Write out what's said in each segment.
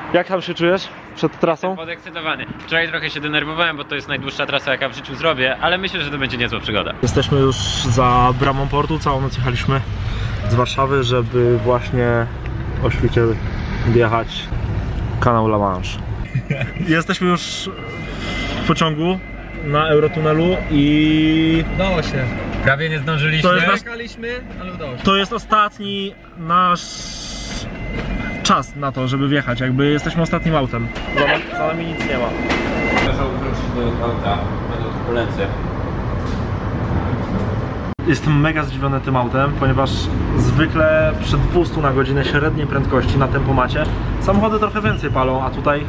Jak tam się czujesz przed trasą? Podekscytowany. Wczoraj trochę się denerwowałem, bo to jest najdłuższa trasa, jaka w życiu zrobię, ale myślę, że to będzie niezła przygoda. Jesteśmy już za bramą portu, całą noc jechaliśmy z Warszawy, żeby właśnie o świcie wjechać kanał La Manche. Jesteśmy już w pociągu na Eurotunelu i Udało się. Prawie nie zdążyliśmy. Czekaliśmy, ale udało się. to jest ostatni nasz czas na to, żeby wjechać, jakby jesteśmy ostatnim autem. Za nami nic nie ma. Proszę wrócić do auta, będą tu koledzy. Jestem mega zdziwiony tym autem, ponieważ zwykle przy 200 na godzinę średniej prędkości na tempomacie samochody trochę więcej palą, a tutaj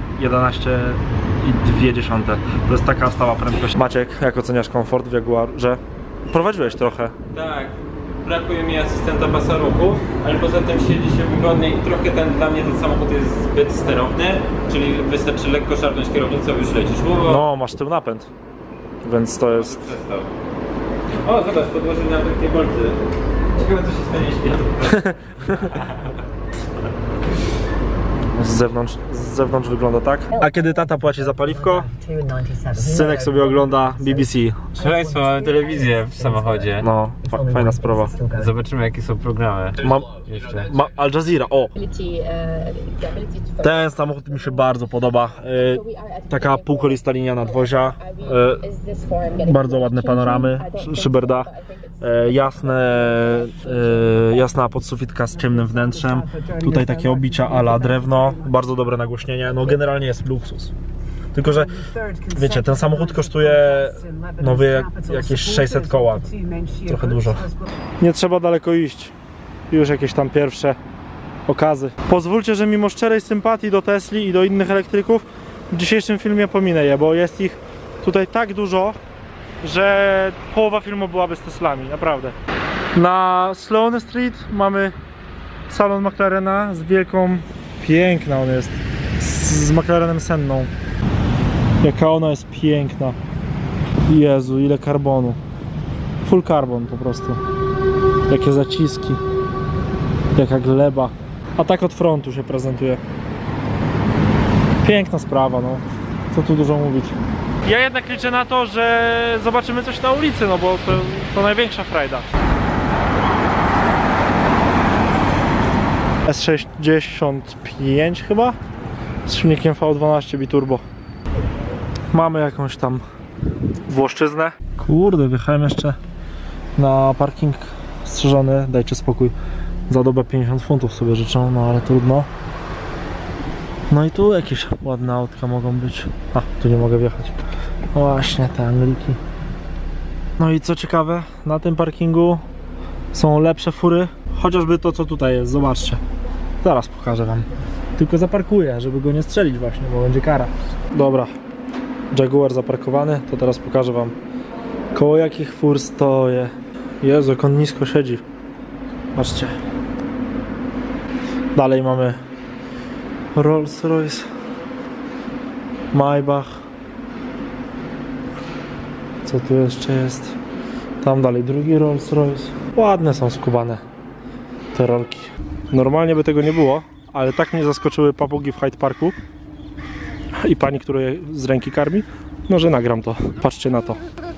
11,2. To jest taka stała prędkość. Maciek, jak oceniasz komfort w Jaguarze? Prowadziłeś trochę. Tak, brakuje mi asystenta pasa ruchu, ale poza tym siedzi się wygodnie i trochę dla mnie ten samochód jest zbyt sterowny, czyli wystarczy lekko szarpnąć kierownicą i już lecisz. No, masz tył napęd, więc to jest... Przestał. O, zobacz, podłożyli nam takie bolce. Ciekawe, co się stanie, jeśli ja to Z zewnątrz wygląda tak. A kiedy tata płaci za paliwko, synek sobie ogląda BBC. Szaleństwo, mamy telewizję w samochodzie. No, fajna sprawa. Zobaczymy, jakie są programy. Al Jazeera, o! Ten samochód mi się bardzo podoba. Taka półkolista linia nadwozia. Bardzo ładne panoramy, szyberdach. Jasna podsufitka z ciemnym wnętrzem. Tutaj takie obicia ala drewno. Bardzo dobre nagłośnienie. No generalnie jest luksus. Tylko że, wiecie, ten samochód kosztuje nowy jakieś 600 koła. Trochę dużo. Nie trzeba daleko iść. Już jakieś tam pierwsze okazy. Pozwólcie, że mimo szczerej sympatii do Tesli i do innych elektryków w dzisiejszym filmie pominę je, bo jest ich tutaj tak dużo, że połowa filmu byłaby z Teslami, naprawdę. Na Sloane Street mamy salon McLarena z wielką, piękna on jest, z McLarenem Senną. Jaka ona jest piękna. Jezu, ile karbonu. Full carbon po prostu. Jakie zaciski. Jaka gleba. A tak od frontu się prezentuje. Piękna sprawa, no. Co tu dużo mówić. Ja jednak liczę na to, że zobaczymy coś na ulicy, no bo to największa frajda. S65 chyba? Z silnikiem V12 biturbo. Mamy jakąś tam Włoszczyznę. Kurde, wjechałem jeszcze na parking strzeżony. Dajcie spokój. Za dobę 50 funtów sobie życzą, no ale trudno. No i tu jakieś ładne autka mogą być. A, tu nie mogę wjechać. Właśnie te Angliki. No i co ciekawe, na tym parkingu są lepsze fury. Chociażby to, co tutaj jest, zobaczcie. Zaraz pokażę wam. Tylko zaparkuję, żeby go nie strzelić właśnie, bo będzie kara. Dobra, Jaguar zaparkowany, to teraz pokażę wam, koło jakich fur stoję. Jezu, jak on nisko siedzi. Patrzcie. Dalej mamy Rolls-Royce, Maybach. Co tu jeszcze jest? Tam dalej drugi Rolls-Royce. Ładne są skubane te rolki. Normalnie by tego nie było, ale tak mnie zaskoczyły papugi w Hyde Parku i pani, która je z ręki karmi, no że nagram to. Patrzcie na to.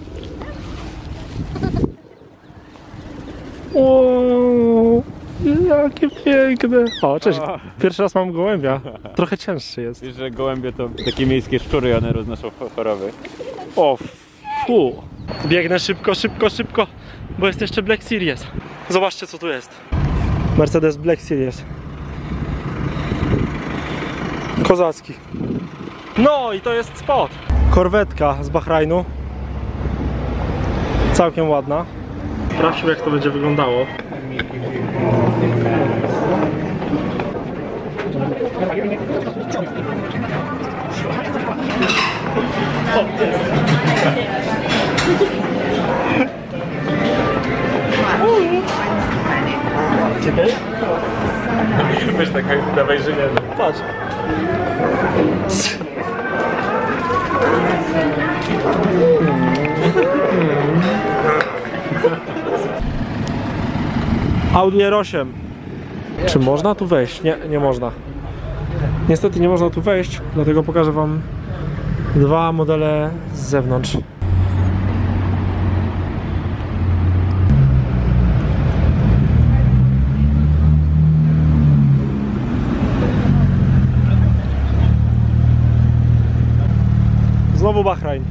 O, jakie piękne. O, cześć. Pierwszy raz mam gołębia. Trochę cięższy jest. Wiesz, że gołębie to takie miejskie szczury, one roznoszą choroby. O, fu. Biegnę szybko, szybko, szybko, bo jest jeszcze Black Series. Zobaczcie, co tu jest. Mercedes Black Series. Kozacki. No i to jest spot. Korwetka z Bahrajnu. Całkiem ładna. Sprawdźmy, jak to będzie wyglądało. Czekaj. Weź taka, dawaj żyjemy. Patrz. Audi R8. Czy można tu wejść? Nie, nie można. Niestety nie można tu wejść, dlatego pokażę wam dwa modele z zewnątrz. Znowu Bahrain.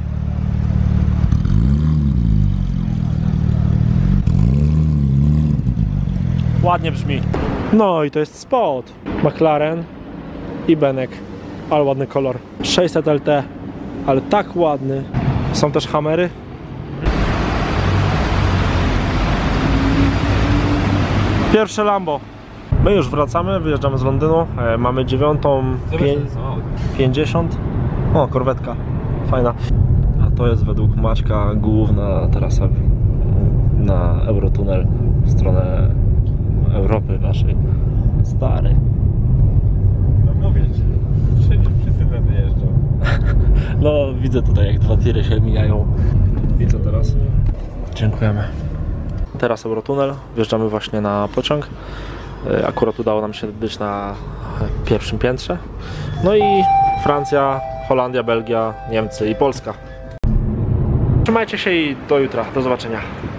Ładnie brzmi. No i to jest spot. McLaren i Benek. Ale ładny kolor. 600 LT, ale tak ładny. Są też Hammery. Pierwsze Lambo. My już wracamy, wyjeżdżamy z Londynu. Mamy 9:50. O, korwetka. Fajna. A to jest według Maćka główna trasa na Eurotunel w stronę Europy naszej. Stary. No mówię ci, wszyscy wtedy jeżdżą. No widzę tutaj jak dwa tiry się mijają. I co teraz? Dziękujemy. Teraz Eurotunel, wjeżdżamy właśnie na pociąg. Akurat udało nam się być na pierwszym piętrze. No i Francja, Holandia, Belgia, Niemcy i Polska. Trzymajcie się i do jutra. Do zobaczenia.